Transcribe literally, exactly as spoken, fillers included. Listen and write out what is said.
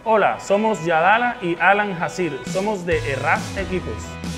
Hola, somos Yadala y Alan Hasir, somos de Erraf Equipos.